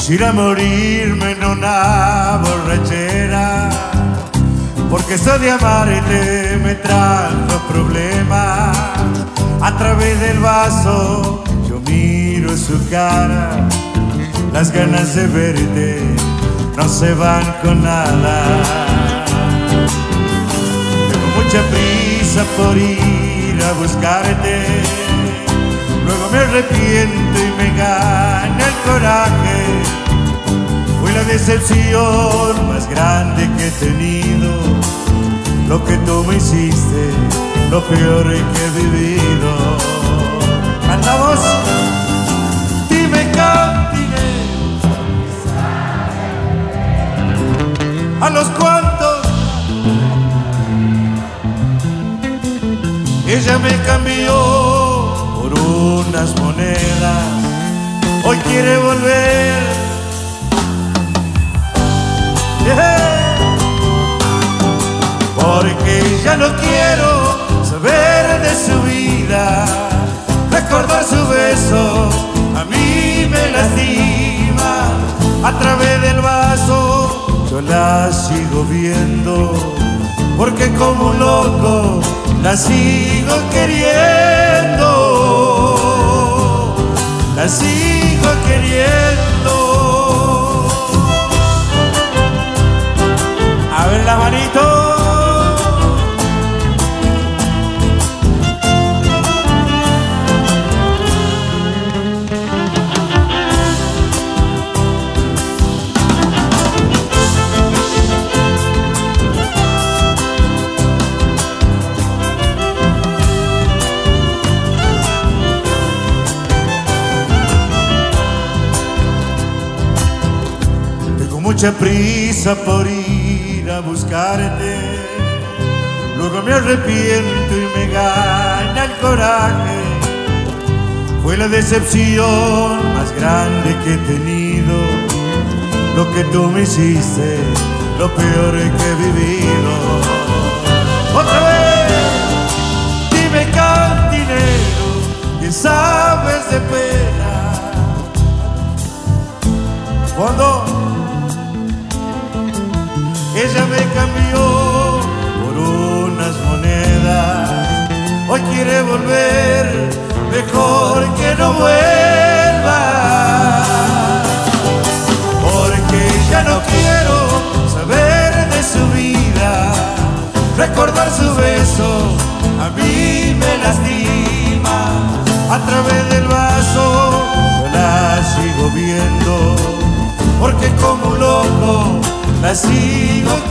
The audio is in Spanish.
Quisiera morirme en una borrachera, porque eso de amarte me trajo problemas. A través del vaso yo miro su cara, las ganas de verte no se van con nada. Tengo mucha prisa por ir a buscarte, luego me arrepiento y me gana el coraje. Fue la decepción más grande que he tenido, lo que tú me hiciste, lo peor que he vivido. ¿Cantamos? Dime, cantinero, ¿a los cuantos? Ella me cambió por unas monedas, hoy quiere volver. Porque ya no quiero saber de su vida, recordar su beso a mí me lastima. A través del vaso yo la sigo viendo, porque como un loco la sigo queriendo, la sigo queriendo. A ver la manito. Mucha prisa por ir a buscarte, luego me arrepiento y me gana el coraje. Fue la decepción más grande que he tenido, lo que tú me hiciste, lo peor que he vivido. Otra vez, dime, cantinero, que sabes de pena. Cuando ella me cambió por unas monedas, hoy quiere volver, mejor que no vuelva. Porque ya no quiero saber de su vida, recordar su beso a mí me lastima. A través del vaso yo la sigo viendo, porque como un loco la sigo